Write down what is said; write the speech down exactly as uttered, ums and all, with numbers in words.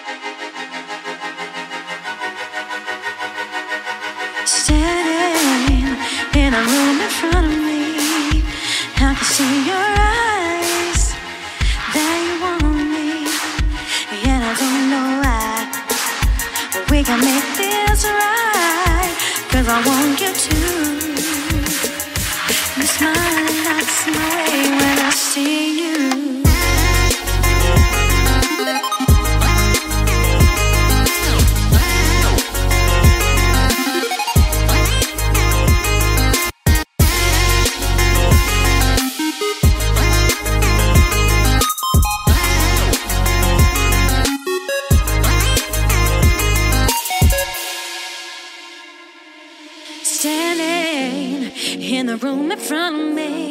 Standing in a room in front of me, I can see your eyes, that you want me, and I don't know why, but we can make this right, cause I want you to. You smile and that's my way when I see you. Standing in the room in front of me,